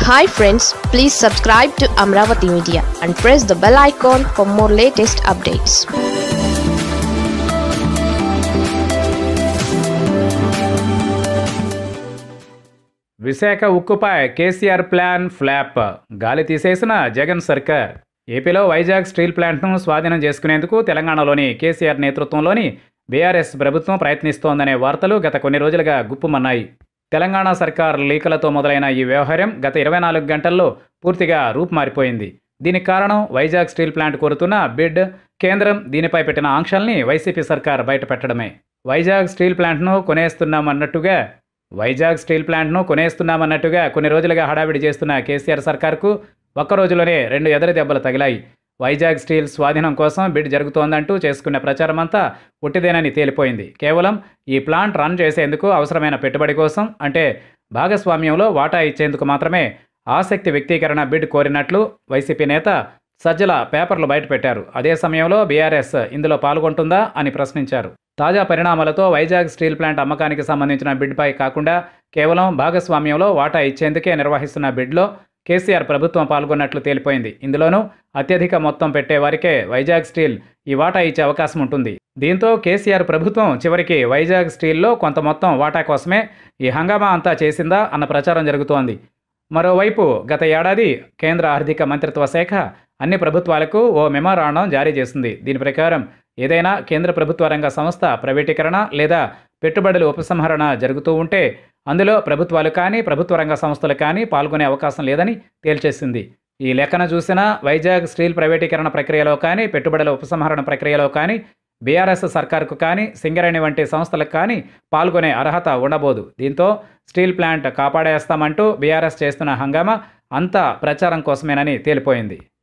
Hi friends, please subscribe to Amaravathi Media and press the bell icon for more latest updates. Visakha ఉక్కుపై KCR plan flop, గాలి తీసేసిన జగన్ సర్కార్. ఏపీలో Vizag steel ప్లాంట్ను స్వాధీనం చేసుకునేందుకు తెలంగాణలోని కేసీఆర్ నేతృత్వంలోని బీఆర్ఎస్ ప్రభుత్వం ప్రయత్నిస్తోందనే వార్తలు గత కొన్ని రోజులుగా గుప్పుమన్నాయి. తెలంగాణ సర్కార్ లీకులతో మొదలైన ఈ వ్యవహారం గత 24 గంటల్లో పూర్తిగా రూపుమారిపోయింది. దీనికి కారణం వైజాగ్ స్టీల్ ప్లాంట్ కోరుతున్న బిడ్, కేంద్రం దీనిపై పెట్టిన ఆంక్షల్ని వైసీపీ సర్కార్ బయటపెట్టడమే. వైజాగ్ స్టీల్ ప్లాంట్ను కొనేస్తున్నామన్నట్టుగా కొన్ని రోజులుగా హడావిడి చేస్తున్న కేసీఆర్ సర్కార్కు ఒక్క రోజులోనే 2 ఎదురు దెబ్బలు తగిలాయి. వైజాగ్ స్టీల్ స్వాధీనం కోసం బిడ్ జరుగుతోందంటూ చేసుకున్న ప్రచారమంతా పుట్టిదేనని తేలిపోయింది. కేవలం ఈ ప్లాంట్ రన్ చేసేందుకు అవసరమైన పెట్టుబడి కోసం, అంటే భాగస్వామ్యంలో వాటా ఇచ్చేందుకు మాత్రమే ఆసక్తి వ్యక్తీకరణ బిడ్ కోరినట్లు వైసీపీ నేత సజ్జల పేపర్లు బయటపెట్టారు. అదే సమయంలో బీఆర్ఎస్ ఇందులో పాల్గొంటుందా అని ప్రశ్నించారు. తాజా పరిణామాలతో వైజాగ్ స్టీల్ ప్లాంట్ అమ్మకానికి సంబంధించిన బిడ్పై కాకుండా కేవలం భాగస్వామ్యంలో వాటా ఇచ్చేందుకే నిర్వహిస్తున్న బిడ్లో కేసీఆర్ ప్రభుత్వం పాల్గొన్నట్లు తేలిపోయింది. ఇందులోనూ అత్యధిక మొత్తం పెట్టేవారికే వైజాగ్ స్టీల్ ఈ వాటా ఇచ్చే అవకాశం ఉంటుంది. దీంతో కేసీఆర్ ప్రభుత్వం చివరికి వైజాగ్ స్టీల్లో కొంత మొత్తం వాటా కోసమే ఈ హంగామా అంతా చేసిందా అన్న ప్రచారం జరుగుతోంది. మరోవైపు గత ఏడాది కేంద్ర ఆర్థిక మంత్రిత్వ శాఖ అన్ని ప్రభుత్వాలకు ఓ మెమోరాండం జారీ చేసింది. దీని ప్రకారం ఏదైనా కేంద్ర ప్రభుత్వ రంగ సంస్థ ప్రైవేటీకరణ లేదా పెట్టుబడుల ఉపసంహరణ జరుగుతూ ఉంటే అందులో ప్రభుత్వాలు కానీ ప్రభుత్వ రంగ సంస్థలు కానీ పాల్గొనే అవకాశం లేదని తేల్చేసింది. ఈ లెక్కన చూసినా వైజాగ్ స్టీల్ ప్రైవేటీకరణ ప్రక్రియలో కానీ పెట్టుబడుల ఉపసంహరణ ప్రక్రియలో కానీ బీఆర్ఎస్ సర్కార్కు కానీ సింగరేణి వంటి సంస్థలకు కానీ పాల్గొనే అర్హత ఉండబోదు. దీంతో స్టీల్ ప్లాంట్ కాపాడేస్తామంటూ బీఆర్ఎస్ చేస్తున్న హంగామా అంతా ప్రచారం కోసమేనని తేలిపోయింది.